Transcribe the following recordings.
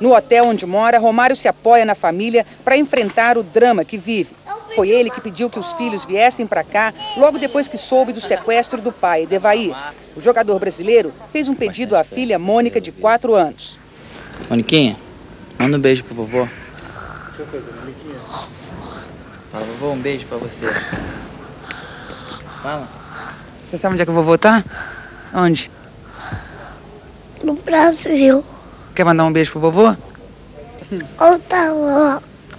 No hotel onde mora, Romário se apoia na família para enfrentar o drama que vive. Foi ele que pediu que os filhos viessem para cá logo depois que soube do sequestro do pai, Edevair. O jogador brasileiro fez um pedido à filha Mônica, de 4 anos. Moniquinha, manda um beijo pro vovô. Fala, vovô, um beijo pra você. Fala. Você sabe onde é que o vovô tá? Onde? No Brasil. Quer mandar um beijo pro vovô? Ou tá lá.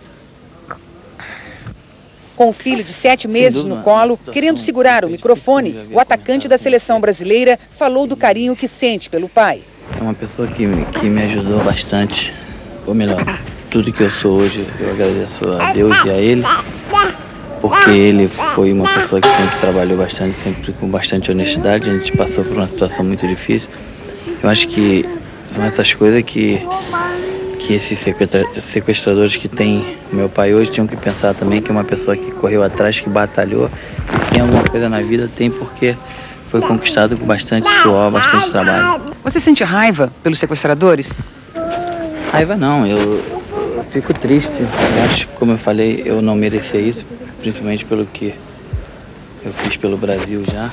Com o filho de 7 meses no colo, querendo segurar o microfone, o atacante da seleção brasileira falou do carinho que sente pelo pai. É uma pessoa que me ajudou bastante, ou melhor, tudo que eu sou hoje, eu agradeço a Deus e a ele, porque ele foi uma pessoa que sempre trabalhou bastante, sempre com bastante honestidade. A gente passou por uma situação muito difícil. Eu acho que são essas coisas que esses sequestradores que tem meu pai hoje tinham que pensar também, que é uma pessoa que correu atrás, que batalhou, e tem alguma coisa na vida, tem porque foi conquistado com bastante suor, bastante trabalho. Você sente raiva pelos sequestradores? Raiva não, eu fico triste. Eu acho que, como eu falei, eu não merecia isso, principalmente pelo que eu fiz pelo Brasil já.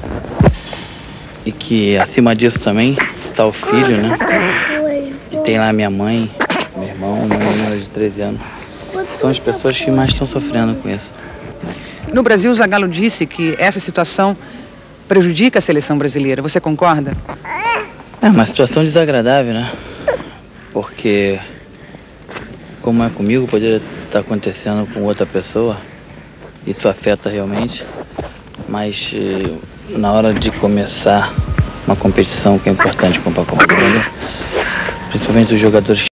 E que acima disso também tá o filho, né? E tem lá minha mãe, meu irmão, uma menina de 13 anos. São as pessoas que mais estão sofrendo com isso. No Brasil, o Zagallo disse que essa situação prejudica a seleção brasileira. Você concorda? É uma situação desagradável, né? Porque, como é comigo, poderia estar acontecendo com outra pessoa. Isso afeta realmente. Mas na hora de começar uma competição que é importante para a Copa do Mundo, principalmente os jogadores